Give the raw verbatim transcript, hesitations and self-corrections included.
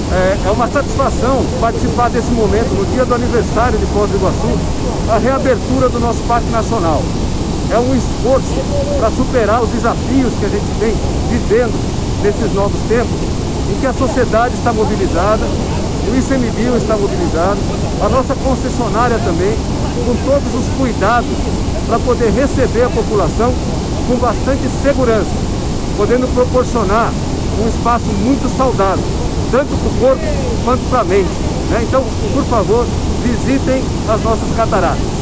É, é uma satisfação participar desse momento, no dia do aniversário de Foz do Iguaçu, a reabertura do nosso Parque Nacional. É um esforço para superar os desafios que a gente vem vivendo nesses novos tempos, em que a sociedade está mobilizada, o ICMBio está mobilizado, a nossa concessionária também, com todos os cuidados para poder receber a população com bastante segurança, podendo proporcionar um espaço muito saudável, tanto para o corpo quanto para a mente, né? Então, por favor, visitem as nossas cataratas.